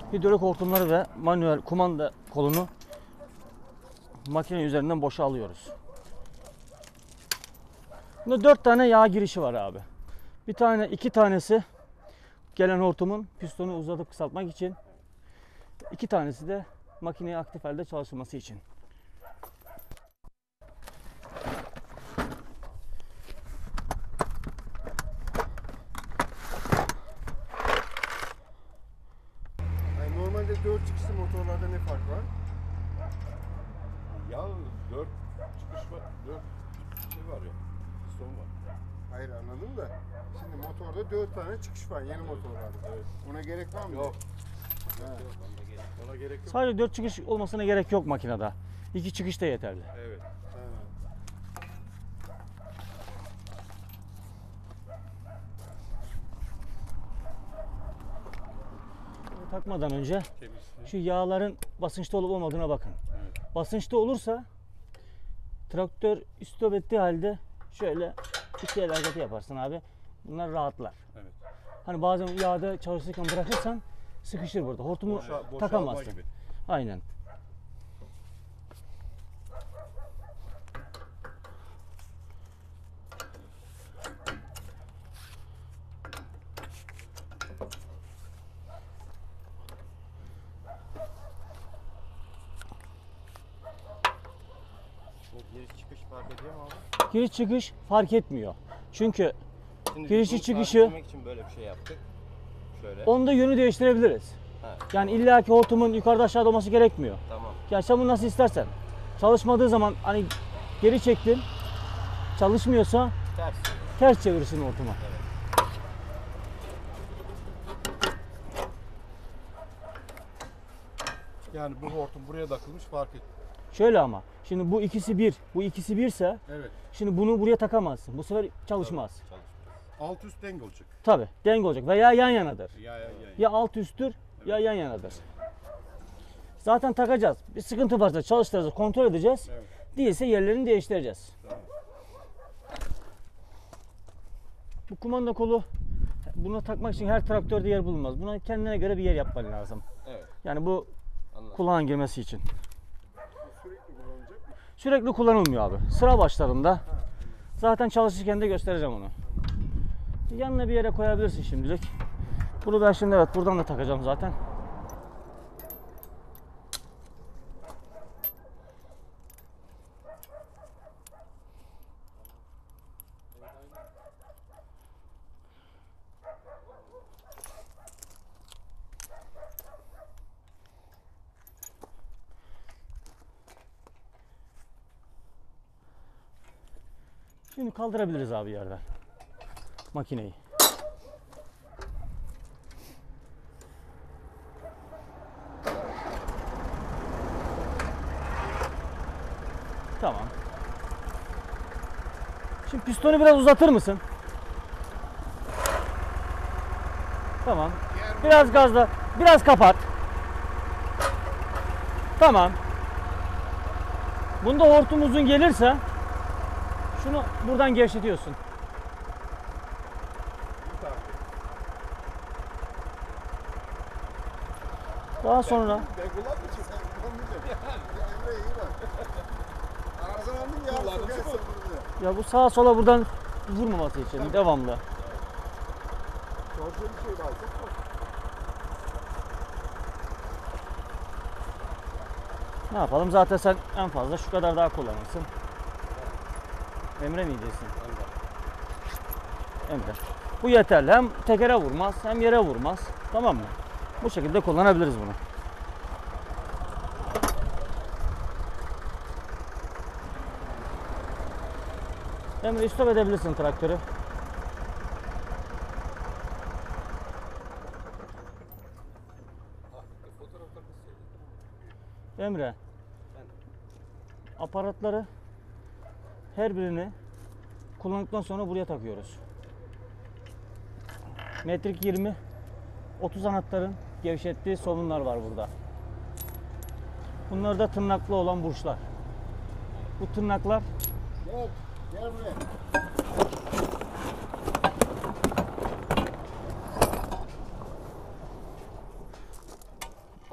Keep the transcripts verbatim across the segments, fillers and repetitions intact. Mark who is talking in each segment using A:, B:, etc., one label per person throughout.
A: hidrolik hortumları ve manuel kumanda kolunu makine üzerinden boşa alıyoruz. Bunda dört tane yağ girişi var abi. Bir tane, iki tanesi gelen hortumun pistonu uzatıp kısaltmak için. İki tanesi de makineyi aktif halde çalıştırması için.
B: Yani normalde dört çıkışlı motorlarda ne fark var?
C: Ya dört çıkış var, dört şey var ya, piston var.
B: Hayır anladım da. Şimdi motorda dört tane çıkış var yeni motorlarda.
C: Evet.
B: Ona gerek var mı?
C: Yok.
B: Ha.
C: Ona gerek yok.
A: Sadece dört çıkış olmasına gerek yok makinede. İki çıkış da yeterli.
C: Evet.
B: Ha.
A: Takmadan önce
C: Temiz.
A: şu yağların basınçta olup olmadığına bakın.
C: Evet.
A: Basınçta olursa traktör stop ettiği halde şöyle iki el hareketi yaparsın abi. Bunlar rahatlar.
C: Evet.
A: Hani bazen yağda çalışırken bırakırsan sıkışır burada. Hortumu
C: Boşa, boşalma
A: takamazsın.
C: gibi.
A: Aynen.
D: Giriş çıkış fark ediyor mu abi?
A: Giriş çıkış fark etmiyor. Çünkü
D: Şimdi
A: girişi
D: biz bunu
A: çıkışı-
D: sabitlemek için böyle bir şey yaptık. Şöyle.
A: onda yönü değiştirebiliriz.
D: Ha,
A: Yani illaki hortumun yukarıda aşağıda olması gerekmiyor.
D: tamam.
A: Ya sen bunu nasıl istersen. Çalışmadığı zaman hani geri çektin, çalışmıyorsa
D: Ters.
A: ters çevirirsin hortumu.
D: Evet.
C: Yani bu hortum buraya takılmış fark et.
A: Şöyle ama şimdi bu ikisi bir, bu ikisi birse
C: Evet.
A: şimdi bunu buraya takamazsın. Bu sefer çalışmaz.
D: Çalışmıyor.
C: Alt üst denge olacak.
A: Tabi denge olacak veya yan yanadır.
C: Ya ya ya.
A: Ya alt üsttür ya yan yanadır. Zaten takacağız. Bir sıkıntı varsa çalıştıracağız, kontrol edeceğiz.
C: Evet.
A: Değilse yerlerini değiştireceğiz.
C: Tamam.
A: Bu kumanda kolu buna takmak için her traktörde yer bulunmaz. Buna kendine göre bir yer yapman lazım.
D: Evet.
A: Yani bu
D: Anladım.
A: kulağın girmesi için.
B: Sürekli kullanılacak mı?
A: Sürekli kullanılmıyor abi. Sıra başlarında. Zaten çalışırken de göstereceğim onu. Yanına bir yere koyabilirsin şimdilik. Bunu ben şimdi evet buradan da takacağım zaten. Şimdi kaldırabiliriz abi yerden makineyi. Tamam. Şimdi pistonu biraz uzatır mısın? Tamam. Biraz gazla, biraz kapat. Tamam. Bunda hortum uzun gelirse şunu buradan gevşetiyorsun. Daha sonra
B: Ben kullanmayacağım. Sen kullanmayacaksın. Emre iyi bak. Arızalandım ya.
C: Kullandım.
B: Sokarsın bunu.
A: ya bu sağa sola buradan vurmaması için devamlı.
B: Orada bir şey var.
A: Ne yapalım? Zaten sen en fazla şu kadar daha kullanırsın. Emre mi diyeceksin? Emre. Bu yeterli. Hem tekere vurmaz hem yere vurmaz. Tamam mı? Bu şekilde kullanabiliriz bunu. Emre stop edebilirsin traktörü. Emre. Aparatları her birini kullandıktan sonra buraya takıyoruz. Metrik yirmi otuz anahtarın gevşettiği somunlar var burada. Bunlar da tırnaklı olan burçlar. Bu tırnaklar
B: Gel. Gel buraya.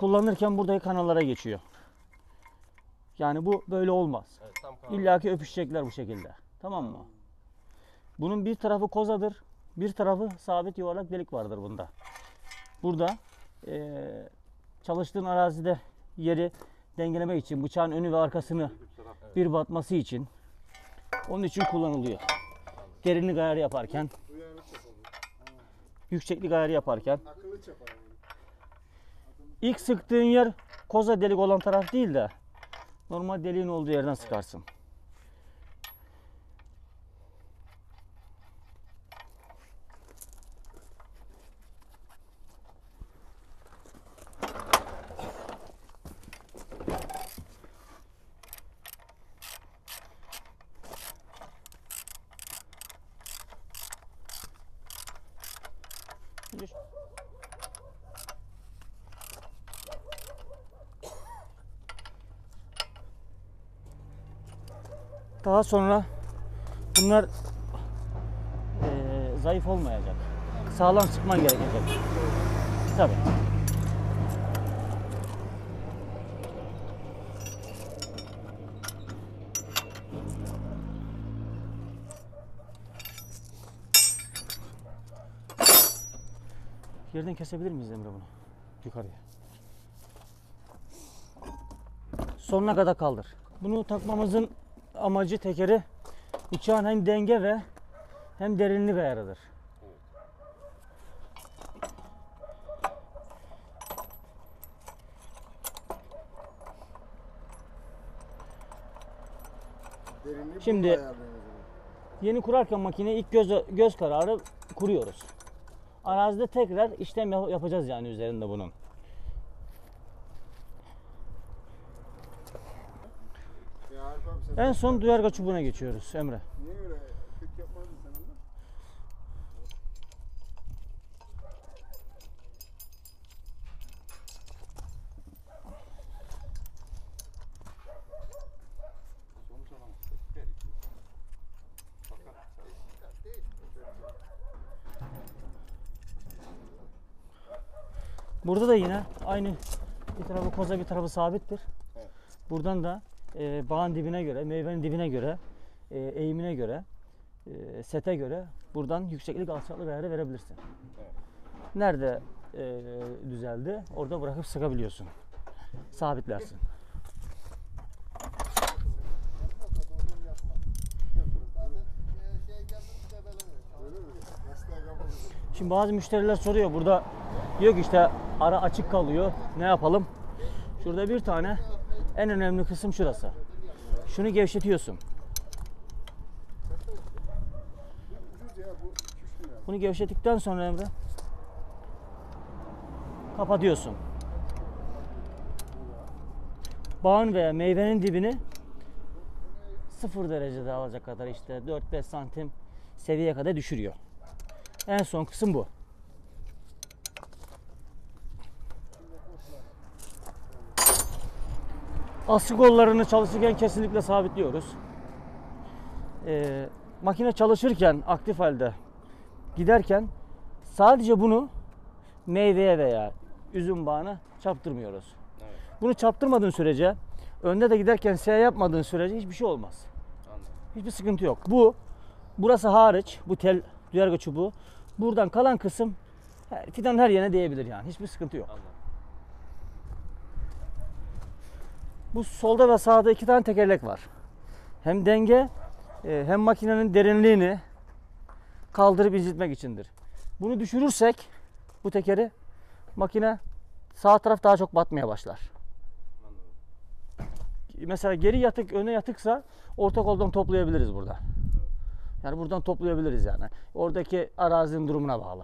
A: kullanırken buradaki kanallara geçiyor. Yani bu böyle olmaz.
D: Evet, tam kanal.
A: İlla ki öpüşecekler bu şekilde. Tamam mı? Bunun bir tarafı kozadır. Bir tarafı sabit yuvarlak delik vardır bunda. Burada eee, çalıştığın arazide yeri dengelemek için, bıçağın önü ve arkasını bir batması için, onun için kullanılıyor. Derinlik ayarı yaparken,
B: Duyarlı çapalım.
A: yükseklik ayarı yaparken.
B: Akıllı çapalım.
A: İlk sıktığın yer koza delik olan taraf değil de normal deliğin olduğu yerden sıkarsın. Daha sonra bunlar eee, zayıf olmayacak. Sağlam sıkman gerekecek. Tabii. Yerden kesebilir miyiz Emre bunu? Yukarıya. Sonuna kadar kaldır. Bunu takmamızın amacı tekeri bıçağın hem denge ve hem derinlik ayarıdır.
B: Derinliği
A: Şimdi-
B: burada ayarlıyoruz o zaman.
A: Yeni kurarken makineyi ilk göz, göz kararı kuruyoruz. Arazide tekrar işlem yap- yapacağız yani üzerinde bunun.
B: Ya Arif abi sen
A: En son duyarga çubuğuna geçiyoruz Emre.
B: niye öyle pek yapmadın sen onu?
C: Sonuç olarak her iki. Fakat
A: Burada da yine aynı, bir tarafı koza bir tarafı sabittir. Buradan da e, bağın dibine göre, meyvenin dibine göre, e, eğimine göre, e, sete göre buradan yükseklik alçaklık ayarı verebilirsin. Nerede e, düzeldi orada bırakıp sıkabiliyorsun. Sabitlersin.
B: Öyle mi? Lastiğe kapalı.
A: Şimdi bazı müşteriler soruyor burada, diyor ki işte ara açık kalıyor, ne yapalım? Şurada bir tane en önemli kısım şurası. Şunu gevşetiyorsun.
B: Ucuz ya bu iki üç lira.
A: Bunu gevşettikten sonra Emre kapatıyorsun. Bağın veya meyvenin dibini sıfır derecede alacak kadar işte dört beş santim seviyeye kadar düşürüyor. En son kısım bu. Askı kollarını çalışırken kesinlikle sabitliyoruz. Ee, makine çalışırken aktif halde giderken sadece bunu meyveye veya üzüm bağına çarptırmıyoruz.
D: Evet.
A: Bunu çarptırmadığın sürece, önde de giderken S yapmadığın sürece hiçbir şey olmaz.
D: Anladım.
A: Hiçbir sıkıntı yok. Bu, burası hariç, bu tel duyarga çubuğu, buradan kalan kısım he- fidanın her yerine değebilir yani. Hiçbir sıkıntı yok.
D: Anladım.
A: Bu solda ve sağda iki tane tekerlek var. Hem denge e, hem makinenin derinliğini kaldırıp incitmek içindir. Bunu düşürürsek bu tekeri makine sağ taraf daha çok batmaya başlar.
D: Anladım.
A: Mesela geri yatık öne yatıksa orta koldan toplayabiliriz burada. Yani buradan toplayabiliriz yani. Oradaki arazinin durumuna bağlı.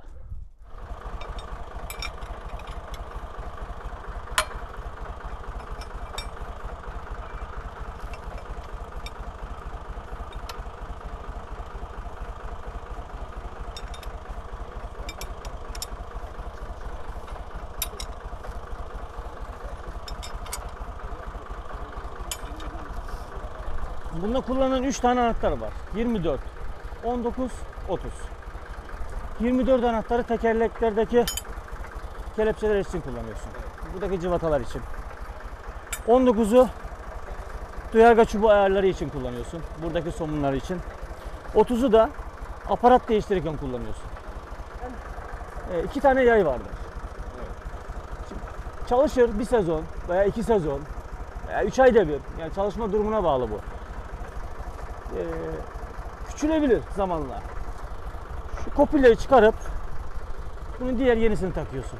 A: Bunda kullanılan üç tane anahtar var. yirmi dört, on dokuz, otuz. yirmi dört anahtarı tekerleklerdeki kelepçeler için kullanıyorsun. Buradaki cıvatalar için. on dokuzu duyarga çubuğu ayarları için kullanıyorsun. Buradaki somunlar için. otuzu da aparat değiştirirken kullanıyorsun. E, iki tane yay vardır. Şimdi çalışır bir sezon veya iki sezon veya üç ayda bir. Yani çalışma durumuna bağlı bu. E, küçülebilir zamanla. Şu kopilleri çıkarıp bunun diğer yenisini takıyorsun.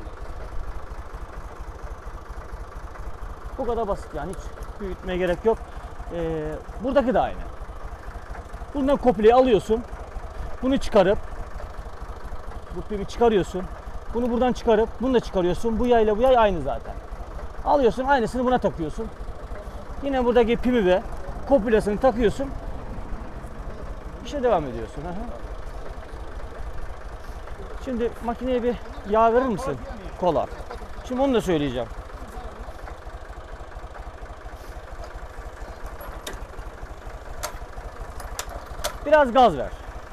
A: Bu kadar basit yani, hiç büyütmeye gerek yok. Ee, buradaki de aynı. Bundan kopleyi alıyorsun. Bunu çıkarıp bu pimi çıkarıyorsun. Bunu buradan çıkarıp bunu da çıkarıyorsun. Bu yayla bu yay aynı zaten. Alıyorsun, aynısını buna takıyorsun. Yine buradaki pimi ve koplasını takıyorsun. İşe devam ediyorsun. Aha. Şimdi makineye bir yağ verir misin? Kola. Şimdi onu da söyleyeceğim. Biraz gaz ver.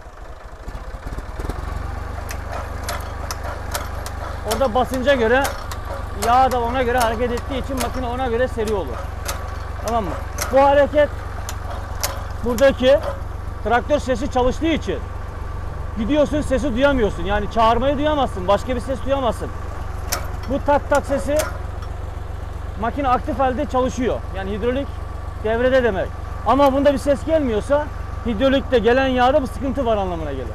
A: Orada basınca göre yağ da ona göre hareket ettiği için makine ona göre seri olur. Tamam mı? Bu hareket buradaki traktör sesi çalıştığı için gidiyorsun, sesi duyamıyorsun. Yani çağırmayı duyamazsın. Başka bir ses duyamazsın. Bu tak tak sesi makine aktif halde çalışıyor. Yani hidrolik devrede demek. Ama bunda bir ses gelmiyorsa hidrolikte gelen yağda bir sıkıntı var anlamına gelir.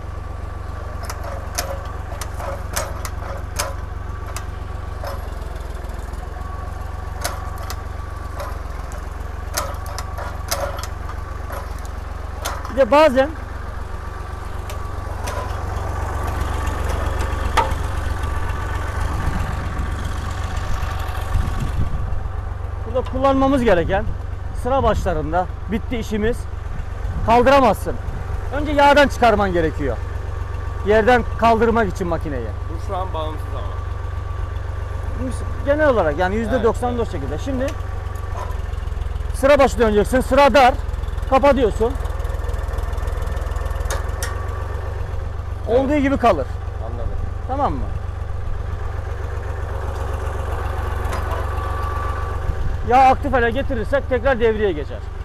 A: Bir de bazen burada kullanmamız gereken sıra başlarında bitti işimiz. Kaldıramazsın. Önce yağdan çıkarman gerekiyor. Yerden kaldırmak için makineyi.
D: Bu şu an bağımsız ama.
A: Genel olarak yani yüzde doksan dört şekilde. Şimdi sıra başı döneceksin. Sıra dar. Kapatıyorsun. Olduğu gibi kalır.
D: Anladım.
A: Tamam mı? Yağ aktif hale getirirsek tekrar devreye geçer.